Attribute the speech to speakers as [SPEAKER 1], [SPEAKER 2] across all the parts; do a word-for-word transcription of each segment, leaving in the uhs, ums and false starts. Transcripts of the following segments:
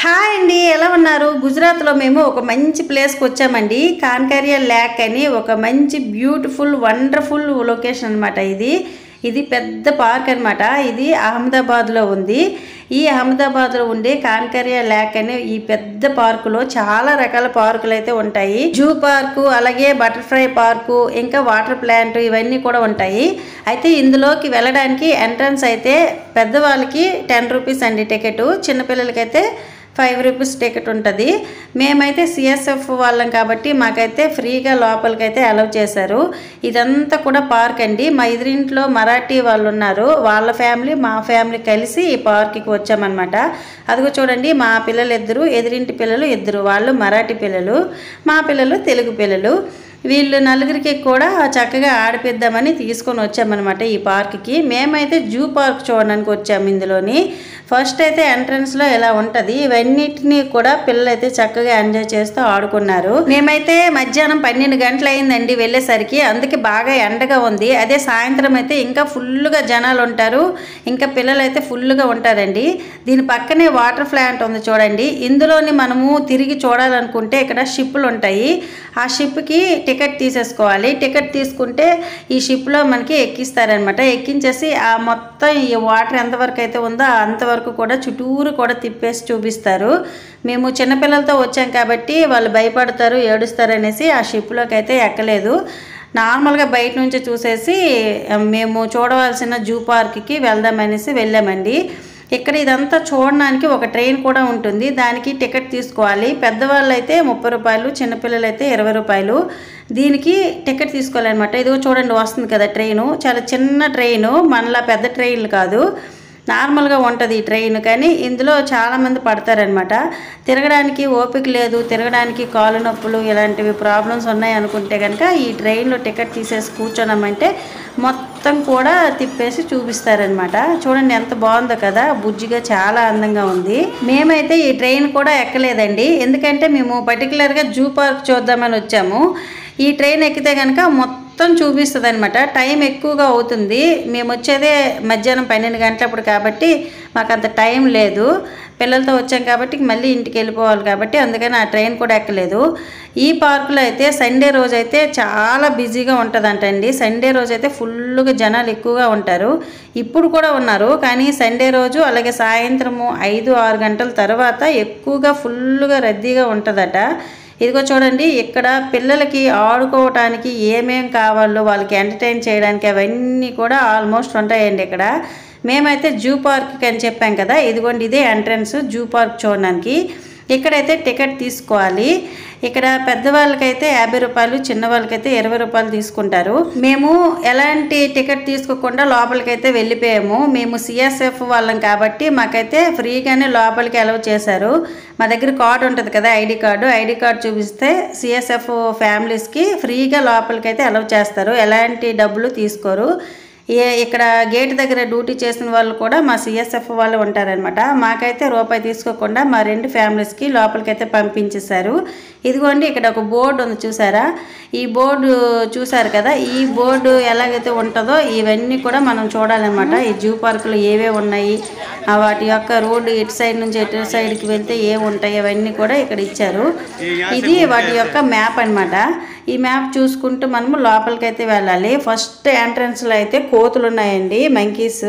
[SPEAKER 1] Hi అండి, ఎలా ఉన్నారు? గుజరాత్లో మేము ఒక మంచి ప్లేస్కి వచ్చామండి. కాన్కరియా లేక్ అని ఒక మంచి బ్యూటిఫుల్ వండర్ఫుల్ లొకేషన్ అనమాట. ఇది ఇది పెద్ద పార్క్ అనమాట. ఇది అహ్మదాబాద్లో ఉంది. ఈ అహ్మదాబాద్లో ఉండే కాన్కరియా లేక్ అనే ఈ పెద్ద పార్కులో చాలా రకాల పార్కులు అయితే ఉంటాయి. జూ పార్కు, అలాగే బటర్ఫ్లై పార్కు, ఇంకా వాటర్ ప్లాంట్, ఇవన్నీ కూడా ఉంటాయి. అయితే ఇందులోకి వెళ్ళడానికి ఎంట్రన్స్ అయితే పెద్దవాళ్ళకి టెన్ రూపీస్ అండి టికెట్, చిన్నపిల్లలకైతే ఫైవ్ రూపీస్ టికెట్ ఉంటుంది. మేమైతే సిఎస్ఎఫ్ వాళ్ళం కాబట్టి మాకైతే ఫ్రీగా లోపలికైతే అలౌ చేశారు. ఇదంతా కూడా పార్క్ అండి. మా ఎదురింట్లో మరాఠీ వాళ్ళు ఉన్నారు, వాళ్ళ ఫ్యామిలీ మా ఫ్యామిలీ కలిసి ఈ పార్క్కి వచ్చామన్నమాట. అదిగో చూడండి, మా పిల్లలు ఇద్దరు, ఎదురింటి పిల్లలు ఇద్దరు, వాళ్ళు మరాఠీ పిల్లలు, మా పిల్లలు తెలుగు పిల్లలు. వీళ్ళు నలుగురికి కూడా చక్కగా ఆడిపిద్దామని తీసుకొని వచ్చామన్నమాట ఈ పార్క్కి. మేమైతే జూ పార్క్ చూడడానికి వచ్చాము. ఇందులోని ఫస్ట్ అయితే ఎంట్రన్స్లో ఇలా ఉంటుంది. ఇవన్నిటినీ కూడా పిల్లలు అయితే చక్కగా ఎంజాయ్ చేస్తూ ఆడుకున్నారు. మేమైతే మధ్యాహ్నం పన్నెండు గంటలు అయిందండి వెళ్ళేసరికి, అందుకే బాగా ఎండగా ఉంది. అదే సాయంత్రం అయితే ఇంకా ఫుల్గా జనాలు ఉంటారు, ఇంకా పిల్లలు అయితే ఫుల్గా ఉంటారండి. దీని పక్కనే వాటర్ ప్లాంట్ ఉంది చూడండి. ఇందులోని మనము తిరిగి చూడాలనుకుంటే ఇక్కడ షిప్పులు ఉంటాయి. ఆ షిప్కి టికెట్ తీసేసుకోవాలి. టికెట్ తీసుకుంటే ఈ షిప్లో మనకి ఎక్కిస్తారనమాట. ఎక్కించేసి ఆ మొత్తం ఈ వాటర్ ఎంతవరకు అయితే ఉందో అంతవరకు కూడా చుట్టూరు కూడా తిప్పేసి చూపిస్తారు. మేము చిన్నపిల్లలతో వచ్చాం కాబట్టి వాళ్ళు భయపడతారు, ఏడుస్తారు అనేసి ఆ షిప్లోకి అయితే ఎక్కలేదు. నార్మల్గా బయట నుంచి చూసేసి మేము చూడవలసిన జూ పార్క్కి వెళ్దామనేసి వెళ్ళామండి. ఇక్కడ ఇదంతా చూడడానికి ఒక ట్రైన్ కూడా ఉంటుంది, దానికి టికెట్ తీసుకోవాలి. పెద్దవాళ్ళు అయితే ముప్పై రూపాయలు, చిన్నపిల్లలు అయితే ఇరవై రూపాయలు. దీనికి టికెట్ తీసుకోవాలన్నమాట. ఇదిగో చూడండి వస్తుంది కదా ట్రైను, చాలా చిన్న ట్రైను, మనలా పెద్ద ట్రైన్లు కాదు, నార్మల్గా ఉంటుంది ఈ ట్రైన్. కానీ ఇందులో చాలామంది పడతారనమాట. తిరగడానికి ఓపిక లేదు, తిరగడానికి కాలు నొప్పులు ఇలాంటివి ప్రాబ్లమ్స్ ఉన్నాయి అనుకుంటే కనుక ఈ ట్రైన్లో టికెట్ తీసేసి కూర్చోనమంటే మొత్తం కూడా తిప్పేసి చూపిస్తారనమాట. చూడండి ఎంత బాగుందో కదా, బుజ్జిగా చాలా అందంగా ఉంది. మేమైతే ఈ ట్రైన్ కూడా ఎక్కలేదండి, ఎందుకంటే మేము పర్టికులర్గా జూ పార్క్ చూద్దామని వచ్చాము. ఈ ట్రైన్ ఎక్కితే కనుక మొత్తం చూపిస్తుంది అనమాట. టైం ఎక్కువగా అవుతుంది. మేము వచ్చేదే మధ్యాహ్నం పన్నెండు గంటలప్పుడు కాబట్టి మాకు అంత టైం లేదు. పిల్లలతో వచ్చాం కాబట్టి మళ్ళీ ఇంటికి వెళ్ళిపోవాలి కాబట్టి అందుకని ఆ ట్రైన్ కూడా ఎక్కలేదు. ఈ పార్కులో అయితే సండే రోజు అయితే చాలా బిజీగా ఉంటుందంటండి. సండే రోజు అయితే ఫుల్గా జనాలు ఎక్కువగా ఉంటారు. ఇప్పుడు కూడా ఉన్నారు, కానీ సండే రోజు అలాగే సాయంత్రము ఐదు ఆరు గంటల తర్వాత ఎక్కువగా ఫుల్గా రద్దీగా ఉంటుందట. ఇదిగో చూడండి, ఇక్కడ పిల్లలకి ఆడుకోవటానికి ఏమేం కావాలో వాళ్ళకి ఎంటర్టైన్ చేయడానికి అవన్నీ కూడా ఆల్మోస్ట్ ఉంటాయండి ఇక్కడ. మేమైతే జూ పార్క్కి అని చెప్పాం కదా, ఇదిగోండి ఇదే ఎంట్రన్స్ జూ పార్క్ చూడడానికి. ఇక్కడైతే టికెట్ తీసుకోవాలి. ఇక్కడ పెద్దవాళ్ళకైతే యాభై రూపాయలు, చిన్న వాళ్ళకైతే ఇరవై రూపాయలు తీసుకుంటారు. మేము ఎలాంటి టికెట్ తీసుకోకుండా లోపలికైతే వెళ్ళిపోయాము. మేము సిఎస్ఎఫ్ వాళ్ళం కాబట్టి మాకైతే ఫ్రీగానే లోపలికి అలౌ చేశారు. మా దగ్గర కార్డు ఉంటుంది కదా, ఐడి కార్డు, ఐడి కార్డు చూపిస్తే సిఎస్ఎఫ్ ఫ్యామిలీస్కి ఫ్రీగా లోపలికైతే అలౌ చేస్తారు, ఎలాంటి డబ్బులు తీసుకోరు. ఇక్కడ గేట్ దగ్గర డ్యూటీ చేసిన వాళ్ళు కూడా మా సిఎస్ఎఫ్ వాళ్ళు ఉంటారనమాట. మాకైతే రూపాయి తీసుకోకుండా మా రెండు ఫ్యామిలీస్కి లోపలికైతే పంపించేశారు. ఇదిగోండి ఇక్కడ ఒక బోర్డు ఉంది చూసారా, ఈ బోర్డు చూసారు కదా, ఈ బోర్డు ఎలాగైతే ఉంటుందో ఇవన్నీ కూడా మనం చూడాలన్నమాట. ఈ జూ పార్కులో ఏవే ఉన్నాయి, వాటి యొక్క రోడ్డు ఇటు సైడ్ నుంచి ఎటు సైడ్కి వెళ్తే ఏమి ఉంటాయి అవన్నీ కూడా ఇక్కడ ఇచ్చారు. ఇది వాటి యొక్క మ్యాప్ అనమాట. ఈ మ్యాప్ చూసుకుంటూ మనము లోపలికైతే వెళ్ళాలి. ఫస్ట్ ఎంట్రన్స్లో అయితే కోతులు ఉన్నాయండి, మంకీస్.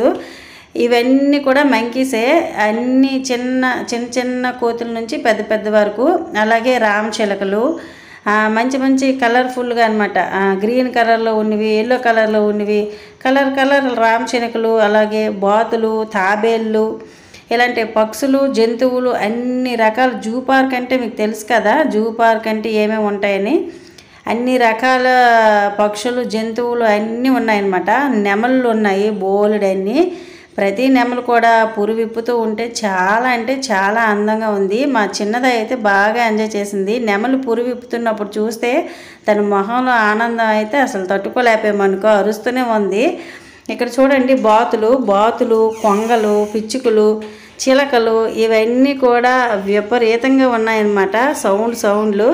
[SPEAKER 1] ఇవన్నీ కూడా మంకీసే, అన్నీ చిన్న చిన్న చిన్న కోతుల నుంచి పెద్ద పెద్ద వరకు. అలాగే రామ చిలకలు మంచి మంచి కలర్ఫుల్గా అనమాట, గ్రీన్ కలర్లో ఉన్నవి, ఎల్లో కలర్లో ఉన్నవి, కలర్ కలర్ రామ చిలకలు, అలాగే బాతులు, తాబేళ్ళు, ఇలాంటి పక్షులు, జంతువులు అన్ని రకాల. జూ పార్క్ అంటే మీకు తెలుసు కదా, జూ పార్క్ అంటే ఏమేమి ఉంటాయని. అన్ని రకాల పక్షులు, జంతువులు అన్నీ ఉన్నాయన్నమాట. నెమళ్ళు ఉన్నాయి బోలెడన్ని. ప్రతి నెమలు కూడా పురు విప్పుతూ ఉంటే చాలా అంటే చాలా అందంగా ఉంది. మా చిన్నది అయితే బాగా ఎంజాయ్ చేసింది. నెమలు పురు విప్పుతున్నప్పుడు చూస్తే తన మొహంలో ఆనందం అయితే అసలు తట్టుకోలేకపోయామనుకో, అరుస్తూనే ఉంది. ఇక్కడ చూడండి బాతులు, బాతులు, కొంగలు, పిచ్చుకలు, చిలకలు, ఇవన్నీ కూడా విపరీతంగా ఉన్నాయన్నమాట, సౌండ్ సౌండ్లు.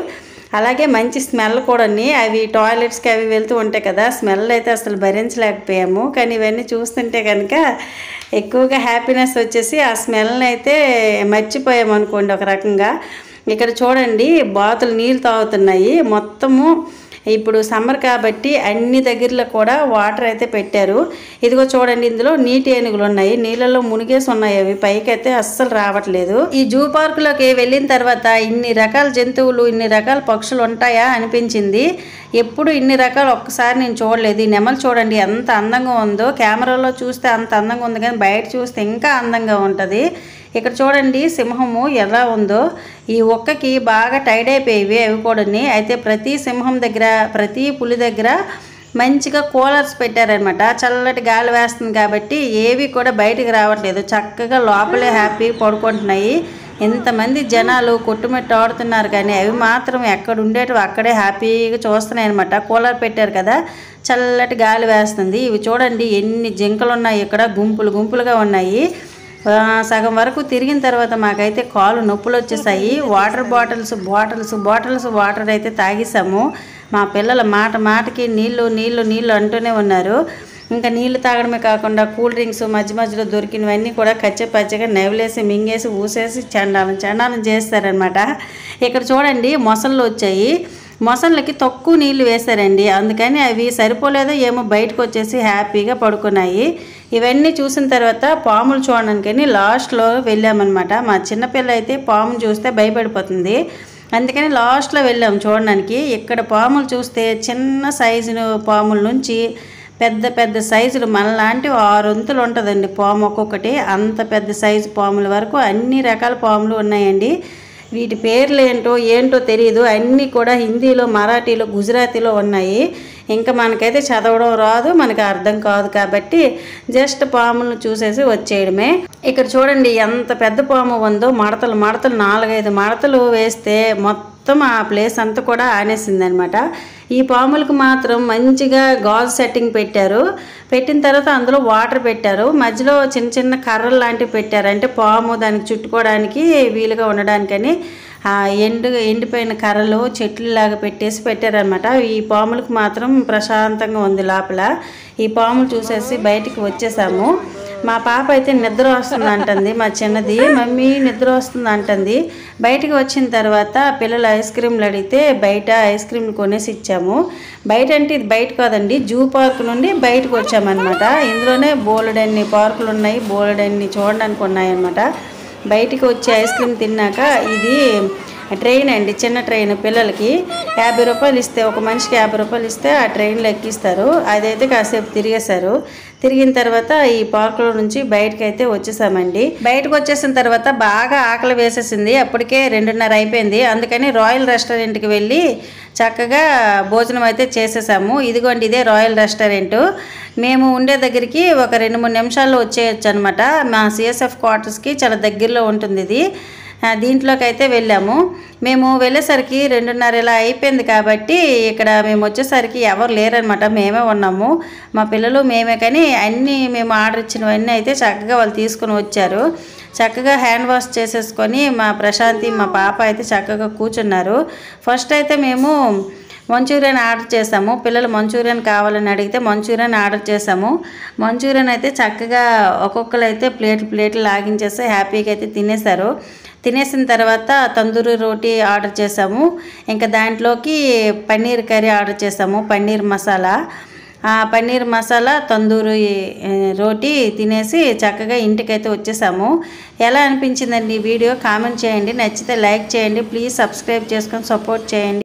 [SPEAKER 1] అలాగే మంచి స్మెల్ కూడా అవి టాయిలెట్స్కి అవి వెళ్తూ ఉంటాయి కదా, స్మెల్ అయితే అసలు భరించలేకపోయాము. కానీ ఇవన్నీ చూస్తుంటే కనుక ఎక్కువగా హ్యాపీనెస్ వచ్చేసి ఆ స్మెల్ని అయితే మర్చిపోయాము అనుకోండి ఒక రకంగా. ఇక్కడ చూడండి బాతులు నీళ్ళు తాగుతున్నాయి. మొత్తము ఇప్పుడు సమ్మర్ కాబట్టి అన్ని దగ్గరలో కూడా వాటర్ అయితే పెట్టారు. ఇదిగో చూడండి, ఇందులో నీటి ఏనుగులు ఉన్నాయి, నీళ్ళలో మునిగేసి ఉన్నాయి. అవి పైకి అయితే అస్సలు రావట్లేదు. ఈ జూ పార్కులోకి వెళ్ళిన తర్వాత ఇన్ని రకాల జంతువులు, ఇన్ని రకాల పక్షులు ఉంటాయా అనిపించింది. ఎప్పుడు ఇన్ని రకాలు ఒక్కసారి నేను చూడలేదు. ఈ నెమలు చూడండి ఎంత అందంగా ఉందో, కెమెరాలో చూస్తే అంత అందంగా ఉంది కానీ బయట చూస్తే ఇంకా అందంగా ఉంటుంది. ఇక్కడ చూడండి సింహము ఎలా ఉందో, ఈ ఒక్కకి బాగా టైడ్ అయిపోయేవి అవి కూడా. అయితే ప్రతి సింహం దగ్గర, ప్రతి పులి దగ్గర మంచిగా కూలర్స్ పెట్టారనమాట. చల్లటి గాలి వేస్తుంది కాబట్టి ఏవి కూడా బయటికి రావట్లేదు, చక్కగా లోపలే హ్యాపీ పడుకుంటున్నాయి. ఎంతమంది జనాలు కొట్టుమెట్టు ఆడుతున్నారు కానీ అవి మాత్రం ఎక్కడ ఉండేటివి అక్కడే హ్యాపీగా చూస్తున్నాయి అనమాట. కూలర్ పెట్టారు కదా, చల్లటి గాలి వేస్తుంది. ఇవి చూడండి ఎన్ని జింకలు ఉన్నాయి, ఇక్కడ గుంపులు గుంపులుగా ఉన్నాయి. సగం వరకు తిరిగిన తర్వాత మాకైతే కాళ్ళు నొప్పులు వచ్చేసాయి. Water bottles bottles bottles water అయితే తాగేసాము. మా పిల్లల మాట మాటకి నీళ్ళు నీళ్ళు నీళ్ళు అంటూనే ఉన్నారు. ఇంకా నీళ్ళు తాగడమే కాకుండా కూల్ డ్రింక్స్ మధ్య మధ్యలో దొరికినవన్నీ కూడా కచ్చే పచ్చగా నెవలేసి మింగేసి ఊసేసి చండాలం చండాలం చేస్తారనమాట. ఇక్కడ చూడండి మొసళ్ళు వచ్చాయి. మొసళ్ళకి తక్కువ నీళ్లు వేశారండి, అందుకని అవి సరిపోలేదో ఏమో బయటకు వచ్చేసి హ్యాపీగా పడుకున్నాయి. ఇవన్నీ చూసిన తర్వాత పాములు చూడడానికని లాస్ట్లో వెళ్ళామన్నమాట. మా చిన్నపిల్ల అయితే పామును చూస్తే భయపడిపోతుంది, అందుకని లాస్ట్లో వెళ్ళాము చూడడానికి. ఇక్కడ పాములు చూస్తే చిన్న సైజు పాముల నుంచి పెద్ద పెద్ద సైజులు మనలాంటి ఆరొంతులు ఉంటుందండి పాము ఒక్కొక్కటి. అంత పెద్ద సైజు పాముల వరకు అన్ని రకాల పాములు ఉన్నాయండి. వీటి పేర్లు ఏంటో ఏంటో తెలియదు, అన్నీ కూడా హిందీలో, మరాఠీలో, గుజరాతీలో ఉన్నాయి. ఇంకా మనకైతే చదవడం రాదు, మనకు అర్థం కాదు కాబట్టి జస్ట్ పాములను చూసేసి వచ్చేయడమే. ఇక్కడ చూడండి ఎంత పెద్ద పాము ఉందో, మడతలు మడతలు నాలుగైదు మడతలు వేస్తే మొత్తం ఆ ప్లేస్ అంతా కూడా ఆనేసింది అనమాట. ఈ పాములకు మాత్రం మంచిగా గాజు సెట్టింగ్ పెట్టారు. పెట్టిన తర్వాత అందులో వాటర్ పెట్టారు, మధ్యలో చిన్న చిన్న కర్రలు లాంటివి పెట్టారు, అంటే పాము దానికి చుట్టుకోవడానికి వీలుగా ఉండడానికని. ఆ ఎండు ఎండిపోయిన కర్రలు చెట్లు లాగా పెట్టేసి పెట్టారనమాట. ఈ పాములకు మాత్రం ప్రశాంతంగా ఉంది లోపల. ఈ పాములు చూసేసి బయటికి వచ్చేసాము. మా పాప అయితే నిద్ర వస్తుంది అంటుంది, మా చిన్నది మమ్మీ నిద్ర వస్తుంది అంటుంది. బయటికి వచ్చిన తర్వాత పిల్లలు ఐస్ క్రీమ్లు అడిగితే బయట ఐస్ క్రీమ్లు కొనేసి ఇచ్చాము. బయట అంటే ఇది బయట కాదండి, జూ పార్క్ నుండి బయటకు వచ్చామన్నమాట. ఇందులోనే బోలెడన్ని పార్కులు ఉన్నాయి, బోలెడన్ని చూడడానికి ఉన్నాయన్నమాట. బయటికి వచ్చి ఐస్ క్రీమ్ తిన్నాక, ఇది ట్రైన్ అండి, చిన్న ట్రైన్, పిల్లలకి యాభై రూపాయలు ఇస్తే, ఒక మనిషికి యాభై రూపాయలు ఇస్తే ఆ ట్రైన్లో ఎక్కిస్తారు. అదైతే కాసేపు తిరిగేశారు. తిరిగిన తర్వాత ఈ పార్కులో నుంచి బయటకు అయితే వచ్చేసామండి. బయటకు వచ్చేసిన తర్వాత బాగా ఆకలి వేసేసింది, అప్పటికే రెండున్నర అయిపోయింది. అందుకని రాయల్ రెస్టారెంట్కి వెళ్ళి చక్కగా భోజనం అయితే చేసేసాము. ఇదిగోండి ఇదే రాయల్ రెస్టారెంట్. మేము ఉండే దగ్గరికి ఒక రెండు మూడు నిమిషాల్లో వచ్చేయచ్చు అనమాట. మా సిఎస్ఎఫ్ క్వార్టర్స్కి చాలా దగ్గరలో ఉంటుంది ఇది. దీంట్లోకి అయితే వెళ్ళాము. మేము వెళ్ళేసరికి రెండున్నర ఇలా అయిపోయింది కాబట్టి ఇక్కడ మేము వచ్చేసరికి ఎవరు లేరనమాట, మేమే ఉన్నాము, మా పిల్లలు మేమే. కానీ అన్నీ మేము ఆర్డర్ ఇచ్చినవన్నీ అయితే చక్కగా వాళ్ళు తీసుకొని వచ్చారు. చక్కగా హ్యాండ్ వాష్ చేసేసుకొని మా ప్రశాంతి మా పాప అయితే చక్కగా కూర్చున్నారు. ఫస్ట్ అయితే మేము మంచూరియన్ ఆర్డర్ చేసాము. పిల్లలు మంచూరియన్ కావాలని అడిగితే మంచూరియన్ ఆర్డర్ చేసాము. మంచూరియన్ అయితే చక్కగా ఒక్కొక్కరు అయితే ప్లేట్ ప్లేట్లు లాగించేసి హ్యాపీగా అయితే తినేశారు. తినేసిన తర్వాత తందూరి రోటీ ఆర్డర్ చేసాము. ఇంకా దాంట్లోకి పన్నీర్ కర్రీ ఆర్డర్ చేసాము, పన్నీర్ మసాలా. ఆ పన్నీర్ మసాలా తందూరి రోటీ తినేసి చక్కగా ఇంటికైతే వచ్చేసాము. ఎలా అనిపించిందండి ఈ వీడియో కామెంట్ చేయండి, నచ్చితే లైక్ చేయండి, ప్లీజ్ సబ్స్క్రైబ్ చేసుకొని సపోర్ట్ చేయండి.